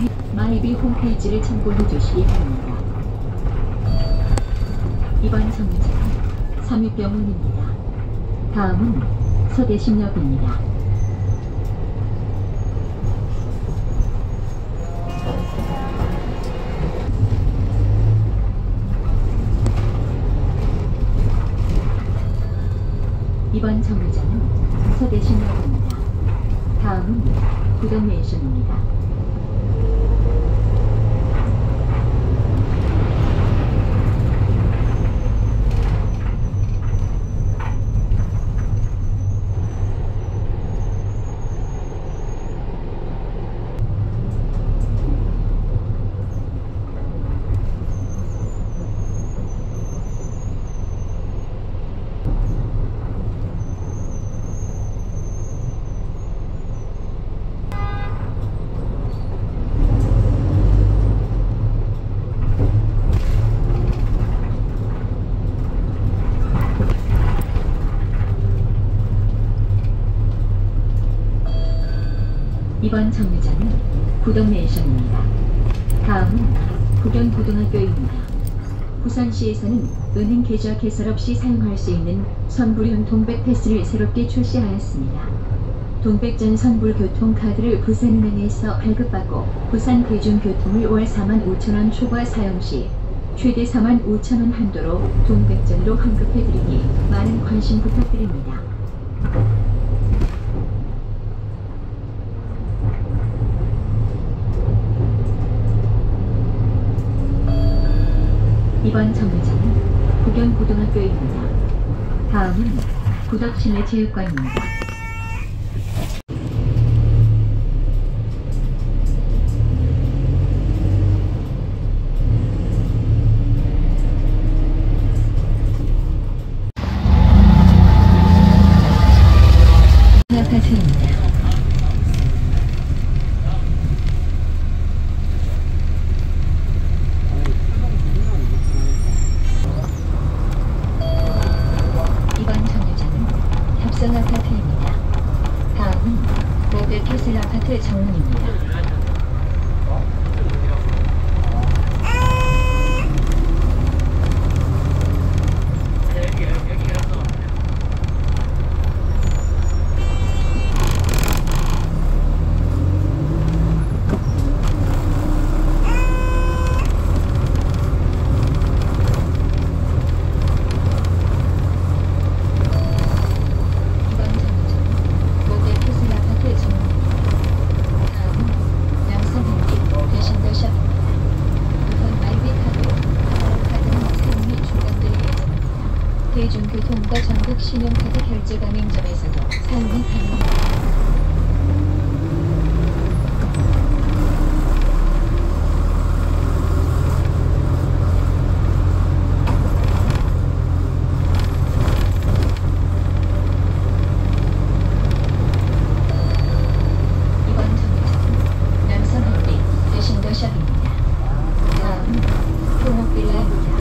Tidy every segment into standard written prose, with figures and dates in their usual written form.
마이비 홈페이지를 참고해 주시기 바랍니다. 이번 정류장은 삼육병원입니다. 다음은 서대신역입니다. 이번 정류장은 서대신역입니다. 다음은 구덕맨션입니다. 이번 정류장은 구덕맨션입니다. 다음은 구경고등학교입니다. 부산시에서는 은행 계좌 개설 없이 사용할 수 있는 선불형 동백패스를 새롭게 출시하였습니다. 동백전 선불교통카드를 부산은행에서 발급받고 부산 대중교통을 월 45,000원 초과 사용 시 최대 45,000원 한도로 동백전으로 환급해드리니 많은 관심 부탁드립니다. 이번 정류장은 구경고등학교입니다. 다음은 구덕실내체육관입니다. 아파트입니다. 아파트입니다. 다음은 롯데캐슬 아파트 정문입니다. 대중교통과 전국 신용카드 결제 가맹점에서도 사용이 가능합니다. 이번 정류장은 남성현대 대신더샵입니다. 다음은 동옥빌라입니다.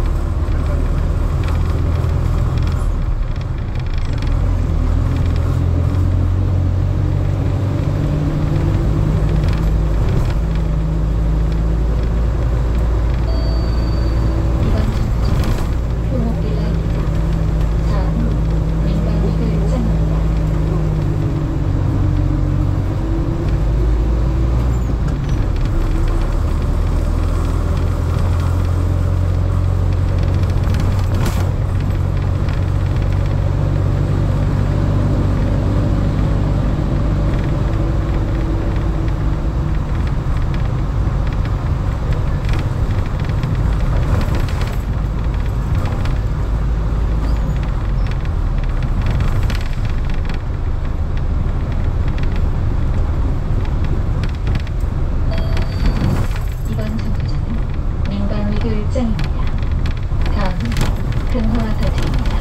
입장입니다. 다음은 근호 아파트입니다.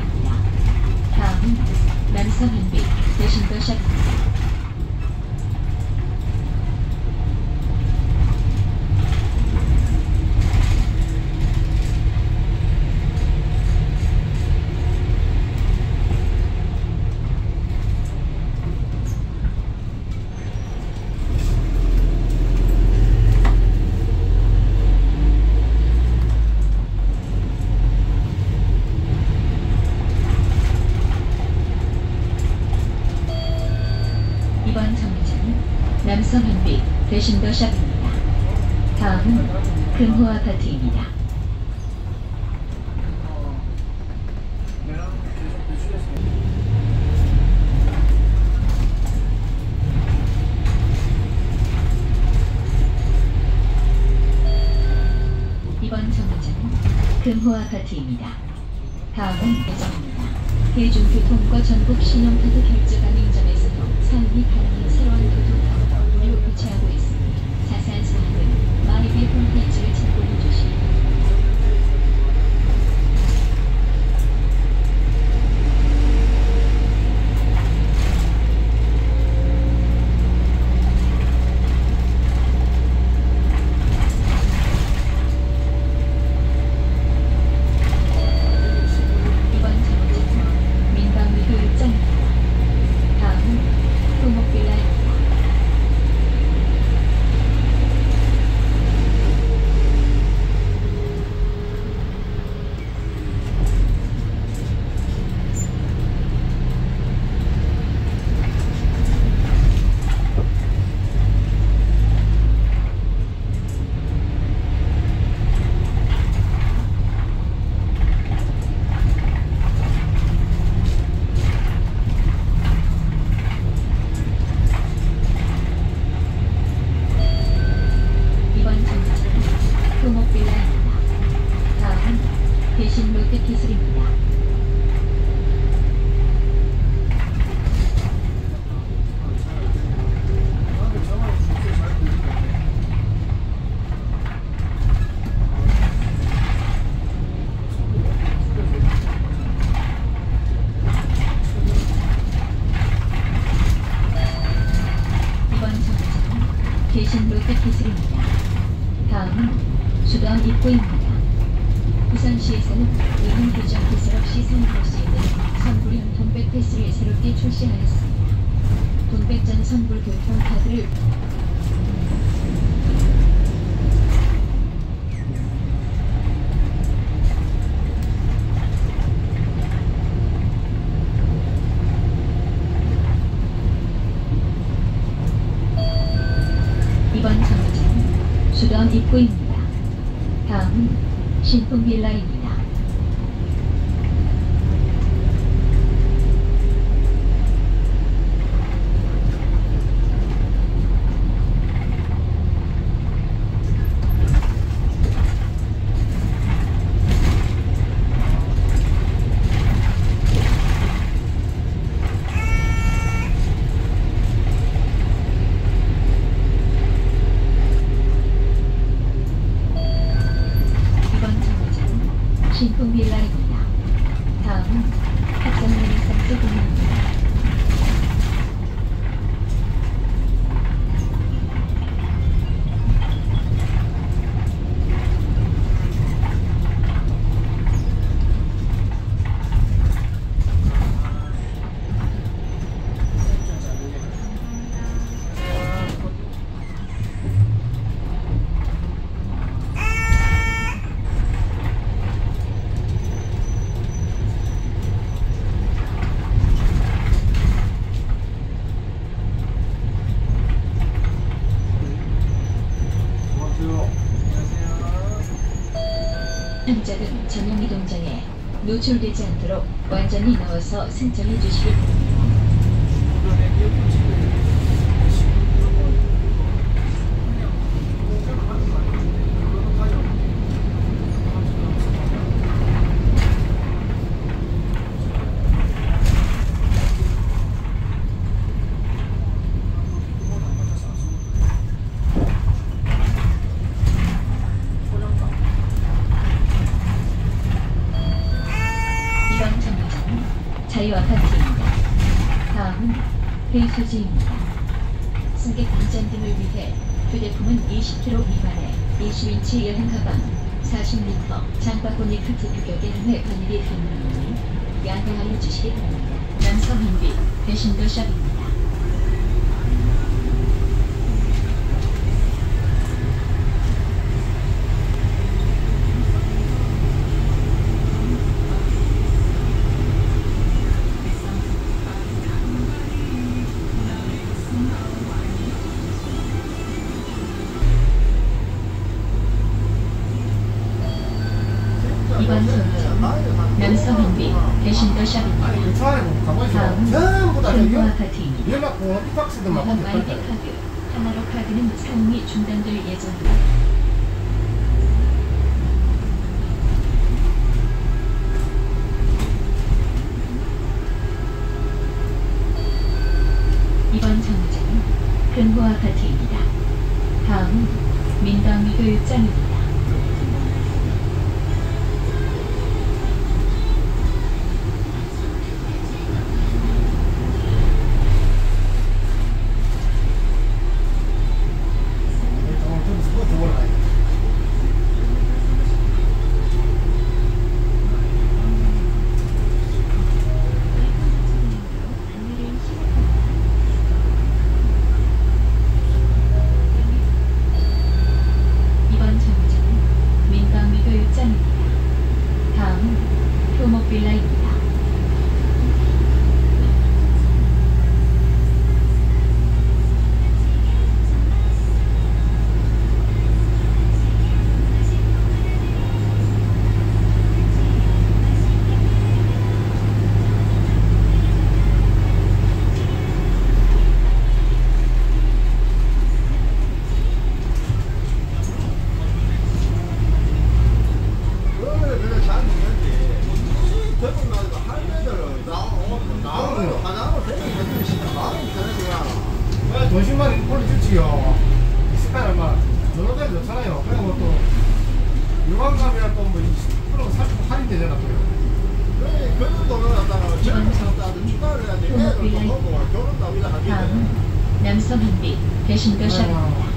바랍니다. 다음은 남서현비 대신도샵입니다. 이번 정류장은 남서현비 대신도샵입니다. 다음은 금호 아파트입니다. 이번 정류장은 금호 아파트입니다. 다음은 예정입니다. 대중교통과 전국 신용카드 결제 가맹점에서도 사용이 가능한 새로운 교통카드가 무료 교체하고 있으니 자세한 사항은 마이비 홈페이지를 참고해 주시기 대신 롯데기술입니다. 이번 정류장은 대신 롯데기술입니다. 다음은 수도원 입구입니다. 부산시에서는 이번 규정 기술 없이 사용할 수 있는 선불형 돈백 패스를 새롭게 출시하였습니다. 돈백 전 선불 교통카드를 이번 정류장은 수도원 입구입니다. 다음은 신풍빌라입니다. 신풍빌라입니다. 다음은 합성 레네상스 공원입니다. 환자는 전용 이동장에 노출되지 않도록 완전히 넣어서 승차해 주시기 바랍니다. 이번 정류장은 자유아파트입니다. 다음은 배수지입니다. 승객 안전 등을 위해 휴대폰은 20kg 미만의 20인치 여행 가방, 40m 장바구니 카트 규격의 등의 관리비 가능하니 양해하여 주시기 바랍니다. 남성인비 배신도샵입니다. 이번 정류장은 남성인비 배신도샵입니다. 다음은 금호 아파트입니다. 이번 마이비 카드, 하나로 카드는 사용이 중단될 예정입니다. 이번 정류장은 금호 아파트입니다. 다음은 민방위 교육장입니다. 다음은 표목빌라입니다. 돈씩만 올려주지요. 스타일 얼마 여러 가지 좋잖아요. 그리고 또 유관감이랑 또뭐 20% 30% 할인되잖아 또요. 이번 다음은 남성인비 배신도샵입니다.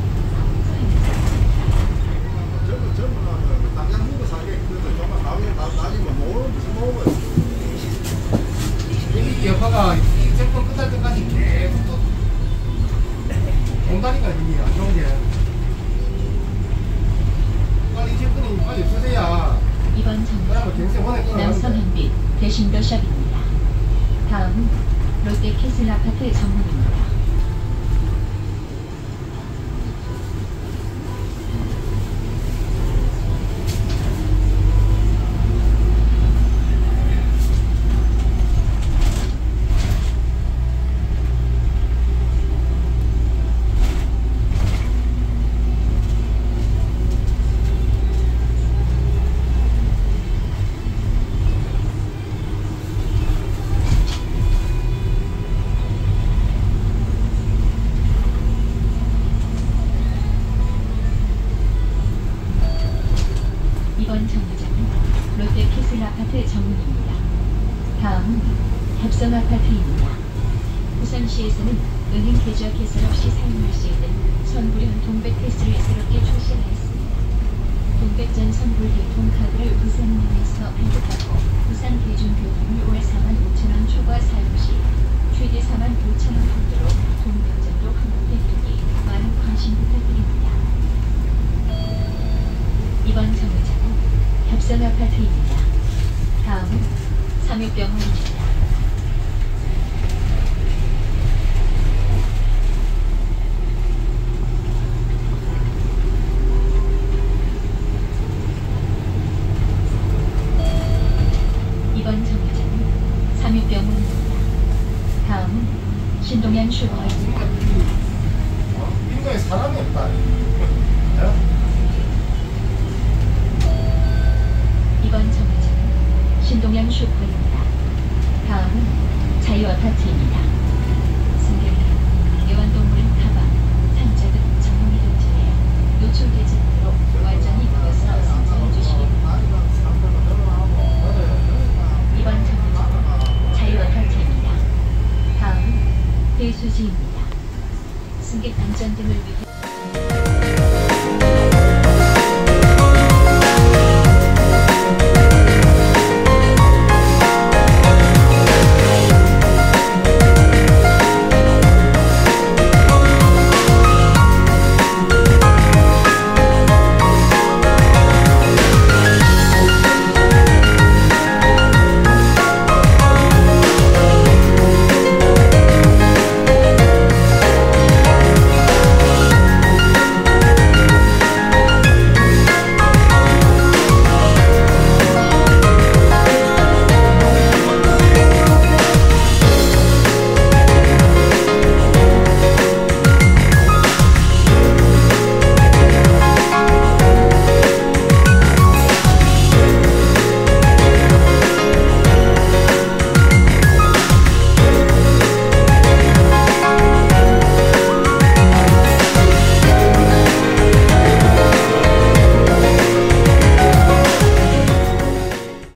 이 여파가 이 제품 끝날 때까지 계속 또 온다니까 이게 안 좋은 게. 빨리 이 제품이 빨리 쓰세요. 이번 정류장은 남성인비 배신도샵입니다. 다음은 롯데캐슬 아파트 정문입니다. 이번 정류장은 롯데캐슬 아파트 정문입니다. 다음은 협성 아파트입니다. 부산시에서는 은행 계좌 개설 없이 사용할 수 있는 선불형 동백 패스를 새롭게 출시하였습니다. 동백전 선불 교통카드를 부산은행에서 발급하고 부산 대중교통을 월 45,000원 초과 사용 시 최대 45,000원 정도로 동백전도 환급되니 많은 관심 부탁드립니다. 이번 정류장은 협성 아파트입니다. 다음은 삼육병원입니다. 이번 정류장은 삼육병원입니다. 다음은 신동현 슈퍼입니다. 인도에 사람이 없다. 이번 정류장은 신동현 슈퍼입니다. 다음은 자유아파트입니다. 승객은 애완동물은 가방, 상자 등 전용 이동전에 노출되지 않도록 완전히 그것을 선정해 주시기 바랍니다. 이번 정류장은 자유아파트입니다. 수지입니다. 승객 안전 등을 위해